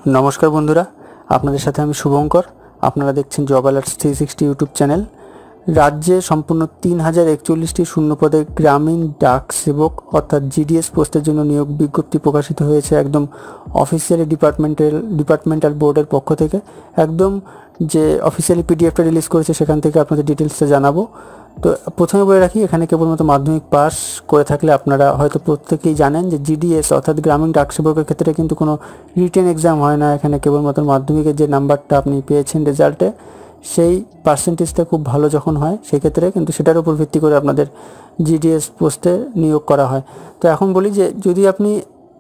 নমস্কার বন্ধুরা, আপনাদের সাথে আমি শুভঙ্কর। আপনারা দেখছেন জব অ্যালার্টস 360 ইউটিউব চ্যানেল। রাজ্যে সম্পূর্ণ 3041টি শূন্যপদে গ্রামীণ ডাক সেবক অর্থাৎ জিডিএস পোস্টের জন্য নিয়োগ বিজ্ঞপ্তি প্রকাশিত হয়েছে একদম অফিসিয়ালি ডিপার্টমেন্টাল বোর্ডের পক্ষ থেকে। একদম যে অফিসিয়ালি পিডিএফটা রিলিজ করেছে সেখান থেকে আপনাদের ডিটেলসটা জানাবো। তো প্রথমে বলে রাখি, এখানে কেবলমাত্র মাধ্যমিক পাস করে থাকলে আপনারা হয়তো প্রত্যেকেই জানেন যে জিডিএস অর্থাৎ গ্রামীণ ডাক সেবকের ক্ষেত্রে কিন্তু কোনো রিটেন এক্সাম হয় না। এখানে কেবলমাত্র মাধ্যমিকের যে নাম্বারটা আপনি পেয়েছেন রেজাল্টে, সেই পার্সেন্টেজটা খুব ভালো যখন হয় সেক্ষেত্রে কিন্তু সেটার উপর ভিত্তি করে আপনাদের জিডিএস পোস্টে নিয়োগ করা হয়। তো এখন বলি যে যদি আপনি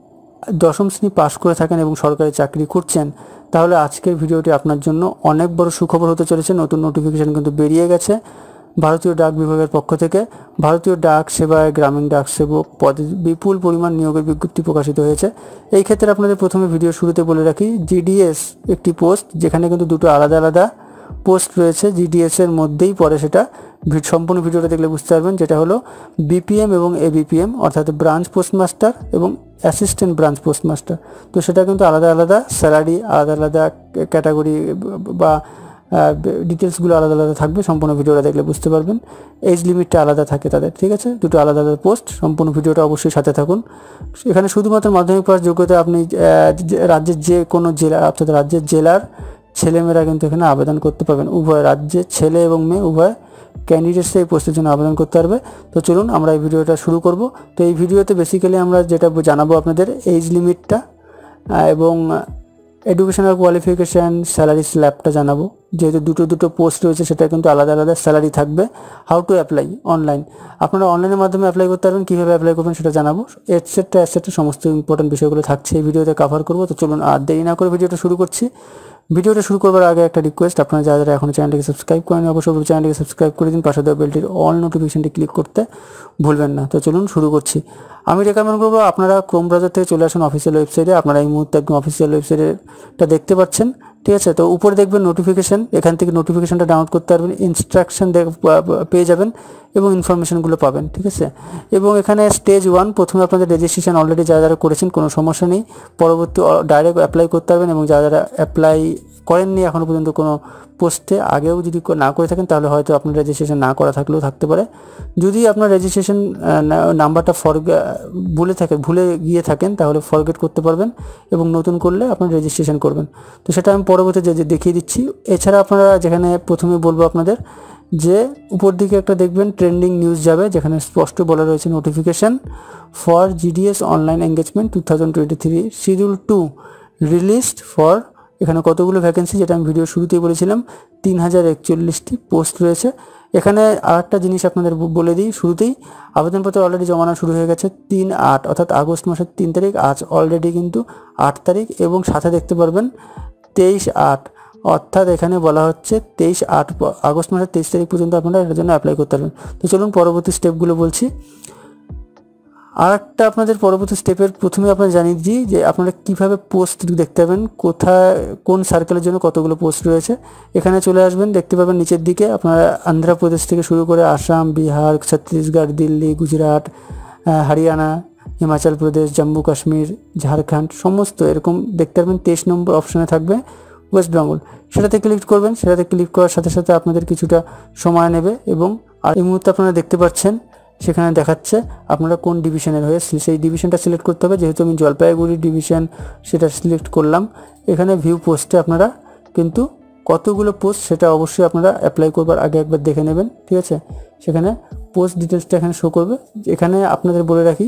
দশম শ্রেণী পাস করে থাকেন এবং সরকারি চাকরি করছেন, তাহলে আজকের ভিডিওটি আপনার জন্য অনেক বড় সুখবর হতে চলেছে। নতুন নোটিফিকেশান কিন্তু বেরিয়ে গেছে ভারতীয় ডাক বিভাগের পক্ষ থেকে। ভারতীয় ডাক সেবায় গ্রামীণ ডাক সেবক পদে বিপুল পরিমাণ নিয়োগের বিজ্ঞপ্তি প্রকাশিত হয়েছে। এই ক্ষেত্রে আপনাদের প্রথমে ভিডিও শুরুতে বলে রাখি, জিডিএস একটি পোস্ট যেখানে কিন্তু দুটো আলাদা আলাদা পোস্ট রয়েছে। জিডিএস এর মধ্যেই পরে সেটা সম্পূর্ণ ভিডিওটা দেখলে বুঝতে পারবেন, যেটা হলো বিপিএম এবং এবিপিএম অর্থাৎ ব্রাঞ্চ পোস্টমাস্টার এবং অ্যাসিস্ট্যান্ট ব্রাঞ্চ পোস্টমাস্টার। তো সেটা কিন্তু আলাদা আলাদা স্যালারি, আলাদা আলাদা ক্যাটাগরি বা ডিটেলসগুলো আলাদা আলাদা থাকবে। সম্পূর্ণ ভিডিওটা দেখলে বুঝতে পারবেন। এজ লিমিটটা আলাদা থাকে তাদের, ঠিক আছে? দুটো আলাদা আলাদা পোস্ট। সম্পূর্ণ ভিডিওটা অবশ্যই সাথে থাকুন। এখানে শুধুমাত্র মাধ্যমিক পাস যোগ্যতা আপনি রাজ্যের যে কোনো জেলা অর্থাৎ রাজ্যের জেলার ছেলেমেয়েরা কিন্তু এখানে আবেদন করতে পারবেন। উভয় রাজ্যে ছেলে এবং মেয়ে উভয় ক্যান্ডিডেটস এই পোস্টের জন্য আবেদন করতে পারবে। তো চলুন আমরা এই ভিডিওটা শুরু করব। তো এই ভিডিওতে বেসিক্যালি আমরা যেটা জানাবো আপনাদের এজ লিমিটটা এবং এডুকেশনাল কোয়ালিফিকেশান, স্যালারি স্ল্যাবটা জানাবো। যেহেতু দুটো পোস্ট রয়েছে সেটা কিন্তু আলাদা আলাদা স্যালারি থাকবে। হাউ টু অ্যাপ্লাই অনলাইন, আপনারা অনলাইনের মাধ্যমে অ্যাপ্লাই করতে পারবেন। কীভাবে অ্যাপ্লাই করবেন সেটা জানাবো। এটসেট্রা সমস্ত ইম্পর্টেন্ট বিষয়গুলো থাকছে এই ভিডিওতে কভার করবো। তো চলুন আর দেরি না করে ভিডিওটা শুরু করছি। ভিডিওটা শুরু করবার আগে একটা রিকোয়েস্ট, আপনারা যারা যারা এখনও চ্যানেলটিকে সাবস্ক্রাইব করেন অবশ্যই চ্যানেলটিকে সাবস্ক্রাইব করে দিন। পাশে দেওয়া বেলটির অল নোটিফিকেশনটি ক্লিক করতে ভুলবেন না। তো চলুন শুরু করছি। আমি রেকমেন্ড করবো আপনারা ক্রোম ব্রাউজার থেকে চলে আসুন অফিসিয়াল ওয়েবসাইটে। আপনারা এই মুহূর্তে একদম অফিসিয়াল ওয়েবসাইটটা দেখতে পাচ্ছেন, ঠিক আছে? তো উপরে দেখবেন নোটিফিকেশান, এখান থেকে নোটিফিকেশানটা ডাউনলোড করতে পারবেন, ইনস্ট্রাকশন পেয়ে যাবেন এবং ইনফরমেশনগুলো পাবেন, ঠিক আছে? এবং এখানে স্টেজ 1 প্রথমে আপনাদের রেজিস্ট্রেশন অলরেডি যারা যারা করেছেন কোনো সমস্যা নেই, পরবর্তী ডাইরেক্ট অ্যাপ্লাই করতে পারবেন। এবং যারা যারা অ্যাপ্লাই করেননি এখনও পর্যন্ত কোনো পোস্টে, আগেও যদি না করে থাকেন তাহলে হয়তো আপনার রেজিস্ট্রেশন না করা থাকলেও থাকতে পারে। যদি আপনার রেজিস্ট্রেশন নাম্বারটা ভুলে গিয়ে থাকেন তাহলে ফরগেট করতে পারবেন এবং নতুন করলে আপনার রেজিস্ট্রেশন করবেন। তো সেটা আমি পরবর্তী দেখিয়ে দিচ্ছি। এছাড়া আপনারা যেখানে প্রথমে বলবো আপনাদের যে উপর দিকে একটা দেখবেন ট্রেন্ডিং নিউজ যাবে, যেখানে স্পষ্ট বলা রয়েছে notification for GDS online engagement 2023 schedule 2 released for. এখানে কতগুলো ভ্যাকেন্সি, যেটা আমি ভিডিও শুরুতেই বলেছিলাম 3041টি পোস্ট রয়েছে। এখানে আরেকটা জিনিস আপনাদের বলে দিই শুরুতেই, আবেদনপত্র অলরেডি জমানো শুরু হয়ে গেছে 3/8 অর্থাৎ আগস্ট মাসের 3 তারিখ। আজ অলরেডি কিন্তু 8 তারিখ এবং সাথে দেখতে পারবেন 23/8 অর্থাৎ এখানে বলা হচ্ছে 23/8 আগস্ট মাসের 23 তারিখ পর্যন্ত আপনারা এটার জন্য অ্যাপ্লাই করতে পারবেন। তো চলুন পরবর্তী স্টেপগুলো বলছি। আর একটা আপনাদের পরবর্তী স্টেপের প্রথমে আপনারা জানিয়ে দিই যে আপনারা কীভাবে পোস্ট দেখতে পাবেন, কোথায় কোন সার্কেলের জন্য কতগুলো পোস্ট রয়েছে। এখানে চলে আসবেন, দেখতে পাবেন নিচের দিকে আপনারা অন্ধ্রপ্রদেশ থেকে শুরু করে আসাম, বিহার, ছত্তিশগড়, দিল্লি, গুজরাট, হরিয়ানা, হিমাচল প্রদেশ, জম্মু কাশ্মীর, ঝাড়খণ্ড সমস্ত এরকম দেখতে পারবেন। 23 নম্বর অপশানে থাকবে ওয়েস্ট বেঙ্গল, সেটাতে ক্লিক করবেন। সেটাতে ক্লিক করার সাথে সাথে আপনাদের কিছুটা সময় নেবে এবং আর এই মুহূর্তে আপনারা দেখতে পাচ্ছেন সেখানে দেখাচ্ছে আপনারা কোন ডিভিশনের হয়ে, সেই ডিভিশনটা সিলেক্ট করতে হবে। যেহেতু আমি জলপাইগুড়ি ডিভিশন সেটা সিলেক্ট করলাম। এখানে ভিউ পোস্টে আপনারা কিন্তু কতগুলো পোস্ট সেটা অবশ্যই আপনারা অ্যাপ্লাই করবার আগে একবার দেখে নেবেন, ঠিক আছে? সেখানে পোস্ট ডিটেলসটা এখানে শো করবে। এখানে আপনাদের বলে রাখি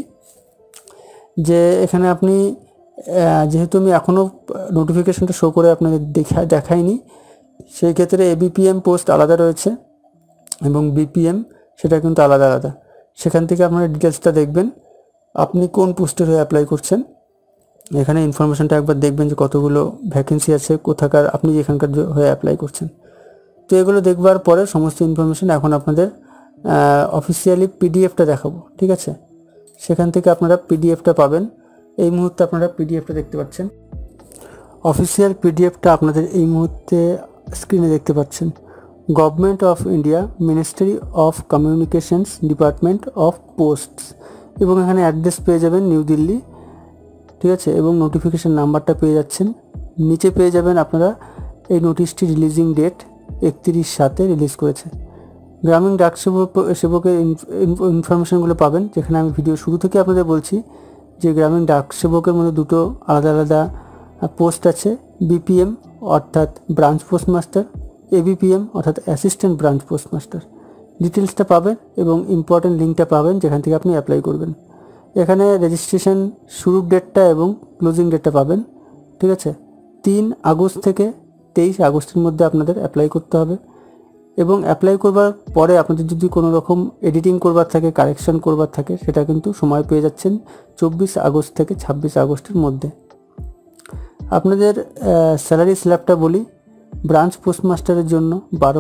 যে এখানে আপনি যেহেতু আমি এখনও নোটিফিকেশনটা শো করে আপনাদের দেখাইনি, সেই ক্ষেত্রে এবিপিএম পোস্ট আলাদা রয়েছে এবং বিপিএম সেটা কিন্তু আলাদা আলাদা। সেখান থেকে আপনারা ডিটেলসটা দেখবেন আপনি কোন পোস্টের হয়ে অ্যাপ্লাই করছেন। এখানে ইনফরমেশনটা একবার দেখবেন যে কতগুলো ভ্যাকেন্সি আছে, কোথাকার আপনি যেখানকার হয়ে অ্যাপ্লাই করছেন। তো এগুলো দেখবার পরে সমস্ত ইনফরমেশন এখন আপনাদের অফিসিয়ালি পিডিএফটা দেখাবো, ঠিক আছে? সেখান থেকে আপনারা পিডিএফটা পাবেন। এই মুহূর্তে আপনারা পিডিএফটা দেখতে পাচ্ছেন। অফিসিয়াল পিডিএফটা আপনাদের এই মুহূর্তে স্ক্রিনে দেখতে পাচ্ছেন। Government of India, ministry of communications, department of posts এবং এখানে অ্যাড্রেস পেয়ে যাবেন নিউ দিল্লি, ঠিক আছে? এবং নোটিফিকেশান নাম্বারটা পেয়ে যাচ্ছেন নিচে পেয়ে যাবেন আপনারা এই নোটিশটি রিলিজিং ডেট 31/7 রিলিজ করেছে। গ্রামীণ ডাক সেবকের ইনফরমেশনগুলো পাবেন, যেখানে আমি ভিডিও শুরু থেকে আপনাদের বলছি যে গ্রামীণ ডাক সেবকের মধ্যে দুটো আলাদা আলাদা পোস্ট আছে, বিপিএম অর্থাৎ ব্রাঞ্চ পোস্টমাস্টার, এবিপিএম অর্থাৎ অ্যাসিস্ট্যান্ট ব্রাঞ্চ পোস্টমাস্টার। ডিটেলসটা পাবেন এবং ইম্পর্টেন্ট লিঙ্কটা পাবেন যেখান থেকে আপনি অ্যাপ্লাই করবেন। এখানে রেজিস্ট্রেশন শুরুর ডেটটা এবং ক্লোজিং ডেটটা পাবেন, ঠিক আছে। 3 আগস্ট থেকে 23 আগস্টের মধ্যে আপনাদের অ্যাপ্লাই করতে হবে এবং অ্যাপ্লাই করবার পরে আপনাদের যদি কোনো রকম এডিটিং করবার থাকে, কারেকশন করবার থাকে, সেটা কিন্তু সময় পেয়ে যাচ্ছেন 24 আগস্ট থেকে 26 আগস্টের মধ্যে। আপনাদের স্যালারি স্ল্যাবটা বলি, ব্রাঞ্চ পোস্টমাস্টারের জন্য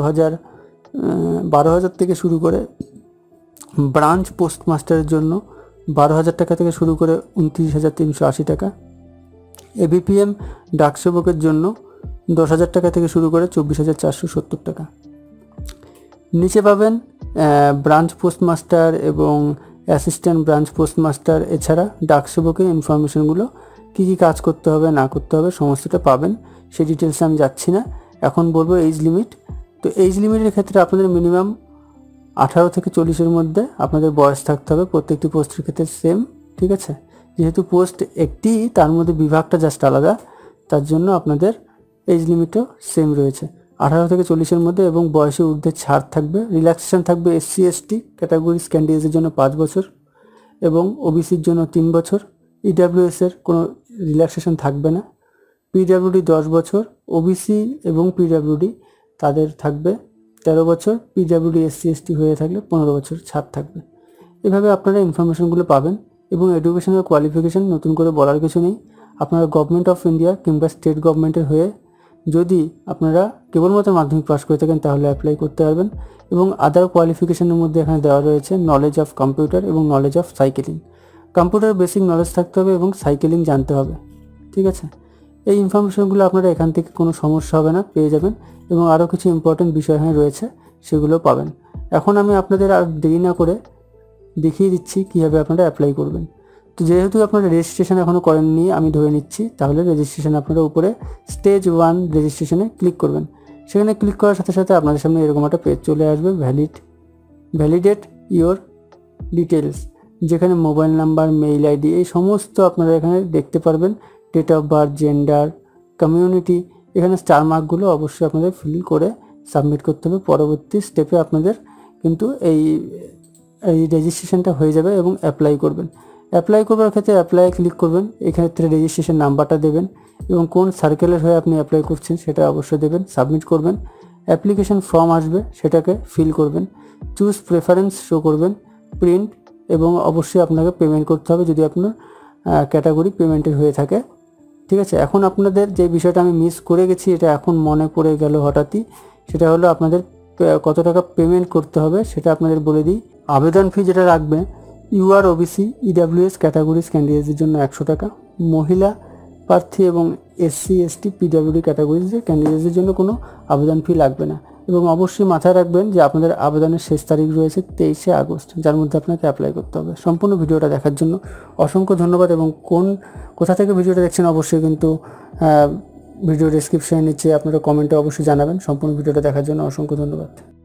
12,000 থেকে শুরু করে, ব্রাঞ্চ পোস্টমাস্টারের জন্য 12,000 টাকা থেকে শুরু করে 29,380 টাকা। এবিপিএম ডাকসেবকের জন্য 10,000 টাকা থেকে শুরু করে 24,470 টাকা। নিচে পাবেন ব্রাঞ্চ পোস্টমাস্টার এবং অ্যাসিস্ট্যান্ট ব্রাঞ্চ পোস্টমাস্টার এছাড়া ডাকসেবকের ইনফরমেশনগুলো কী কী কাজ করতে হবে না করতে হবে সমস্তটা পাবেন। সেই ডিটেলসে আমি যাচ্ছি না, এখন বলবো এজ লিমিট। তো এজ লিমিটের ক্ষেত্রে আপনাদের মিনিমাম 18 থেকে 40-এর মধ্যে আপনাদের বয়স থাকতে হবে, প্রত্যেকটি পোস্টের ক্ষেত্রে সেম, ঠিক আছে। যেহেতু পোস্ট একটি, তার মধ্যে বিভাগটা জাস্ট আলাদা, তার জন্য আপনাদের এজ লিমিটও সেম রয়েছে 18 থেকে 40-এর মধ্যে এবং বয়সের ঊর্ধ্বে ছাড় থাকবে। রিল্যাক্সেশন থাকবে SC ST ক্যাটাগরিজ ক্যান্ডিডেটসের জন্য 5 বছর এবং ওবিসির জন্য 3 বছর। EWS এর কোনো রিল্যাক্সেশন থাকবে না। PWD 10 বছর, ওবিসি এবং PWD তাদের থাকবে 13 বছর, PWD SC ST হয়ে থাকলে 15 বছর ছাড় থাকবে। এভাবে আপনারা ইনফরমেশনগুলো পাবেন এবং এডুকেশনাল কোয়ালিফিকেশান নতুন করে বলার কিছু নেই। আপনারা গভর্নমেন্ট অফ ইন্ডিয়া কিংবা স্টেট গভর্নমেন্টের হয়ে যদি আপনারা কেবলমাত্র মাধ্যমিক পাস করে থাকেন তাহলে অ্যাপ্লাই করতে পারবেন এবং আদার কোয়ালিফিকেশানের মধ্যে এখানে দেওয়া রয়েছে নলেজ অফ কম্পিউটার এবং knowledge of cycling. Computer basic knowledge থাকতে হবে এবং সাইকেলিং জানতে হবে, ঠিক আছে। এই ইনফরমেশনগুলো আপনারা এখান থেকে কোনো সমস্যা হবে না, পেয়ে যাবেন এবং আরও কিছু ইম্পর্টেন্ট বিষয় এখানে রয়েছে, সেগুলো পাবেন। এখন আমি আপনাদের আর দেরি না করে দেখিয়ে দিচ্ছি কীভাবে আপনারা অ্যাপ্লাই করবেন। তো যেহেতু আপনারা রেজিস্ট্রেশন এখনও করেননি আমি ধরে নিচ্ছি, তাহলে রেজিস্ট্রেশন আপনারা উপরে স্টেজ 1 রেজিস্ট্রেশনে ক্লিক করবেন। সেখানে ক্লিক করার সাথে সাথে আপনাদের সামনে এরকম একটা পেজ চলে আসবে, ভ্যালিডেট ইওর ডিটেলস, যেখানে মোবাইল নাম্বার, মেইল আইডি এই সমস্ত আপনারা এখানে দেখতে পারবেন। Date of birth, gender, community, এখানে স্টার মার্কগুলো অবশ্যই আপনাদের ফিল করে সাবমিট করতে হবে। পরবর্তী স্টেপে আপনাদের কিন্তু এই রেজিস্ট্রেশনটা হয়ে যাবে এবং অ্যাপ্লাই করবেন। অ্যাপ্লাই করবার ক্ষেত্রে অ্যাপ্লাই ক্লিক করবেন, এক্ষেত্রে রেজিস্ট্রেশন নাম্বারটা দেবেন এবং কোন সার্কেলের হয়ে আপনি অ্যাপ্লাই করছেন সেটা অবশ্যই দেবেন, সাবমিট করবেন। অ্যাপ্লিকেশন ফর্ম আসবে, সেটাকে ফিল করবেন, চুজ প্রেফারেন্স শো করবেন, প্রিন্ট এবং অবশ্যই আপনাকে পেমেন্ট করতে হবে যদি আপনার ক্যাটাগরি পেমেন্টের হয়ে থাকে, ঠিক আছে। এখন আপনাদের যে বিষয়টা আমি মিস করে গেছি, এটা এখন মনে পড়ে গেল হঠাৎই, সেটা হলো আপনাদের কত টাকা পেমেন্ট করতে হবে সেটা আপনাদের বলে দিই। আবেদন ফি যেটা রাখবে, UR OBC EWS ক্যাটাগরিজ ক্যান্ডিডেটসের জন্য 100 টাকা, মহিলা প্রার্থী এবং SC ST PWD ক্যাটাগরিজের ক্যান্ডিডেটসের জন্য কোনো আবেদন ফি লাগবে না। এবং অবশ্যই মাথায় রাখবেন যে আপনাদের আবেদনের শেষ তারিখ রয়েছে 23 আগস্ট, যার মধ্যে আপনাকে অ্যাপ্লাই করতে হবে। সম্পূর্ণ ভিডিওটা দেখার জন্য অসংখ্য ধন্যবাদ এবং কোথা থেকে ভিডিওটা দেখছেন অবশ্যই কিন্তু ভিডিও ডেসক্রিপশনের নিচে আপনারা কমেন্টে অবশ্যই জানাবেন। সম্পূর্ণ ভিডিওটা দেখার জন্য অসংখ্য ধন্যবাদ।